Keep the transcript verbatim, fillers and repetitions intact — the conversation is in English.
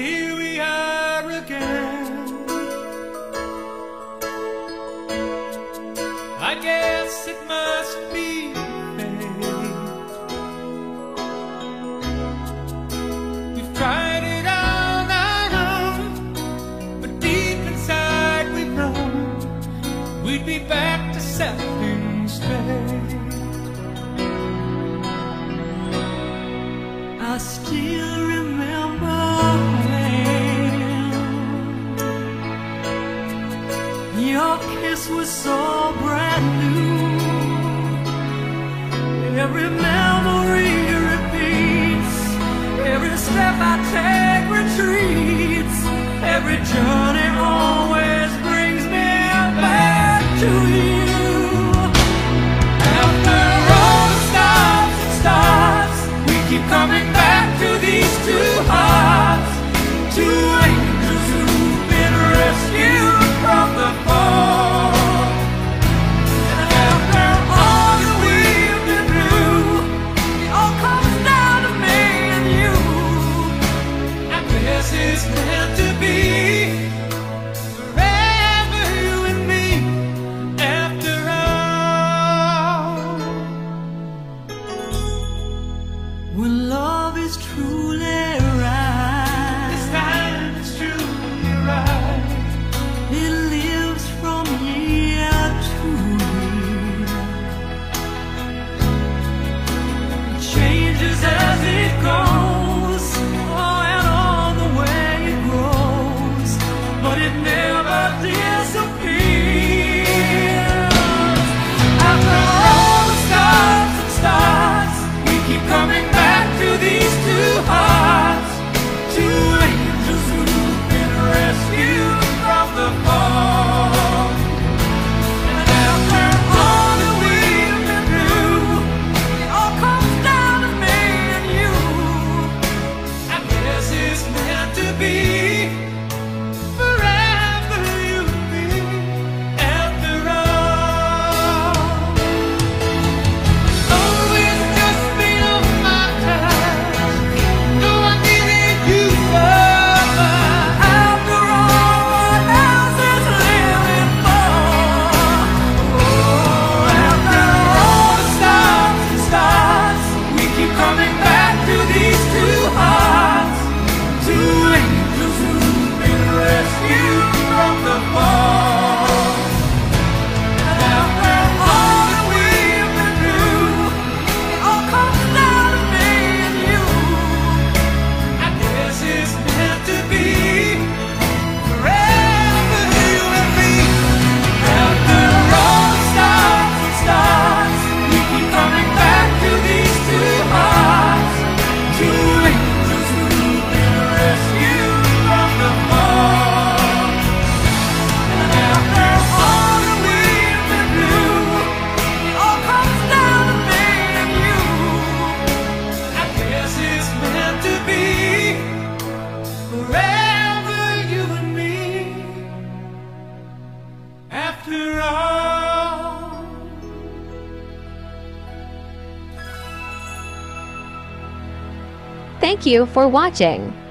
here we are again. I guess it must be fate. We've tried it all night long, but deep inside we know we'd be back to something straight. I still remember when your kiss was so brand new. Every memory repeats, every step I take retreats, every journey always brings me back to you. After all the stops and starts, we keep coming back to these two hearts, two angels who've been rescued from the fall. And after all that we've been through, it all comes down to me and you. I guess it's meant to be. Forever you and me, after all. When love is truly right, this time it's truly right. It lives from year to year. It changes as it goes, oh, and all the way it grows, but it never disappears. After all the stops and starts, we keep coming back to these two hearts, two angels who've been rescued from the fall. And after all that we've been through, it all comes down to me and you. I guess it's meant to be. Forever you and me, after all. Always just been on my time. No, I needed you for mine. After all, what else is living for? Oh, after all the stops and starts, we keep coming back to these two hearts, two angels who've been rescued from the fall. And after all that we've been through, it all comes down to me and you. I guess it's meant to be. Forever you and me. After all the stops and starts, we keep coming back to these two hearts, two angels who've been rescued from the fall. And after all that we've been through, it all comes down to me and you. I guess it's meant to be. Forever you and me, after all. Thank you for watching.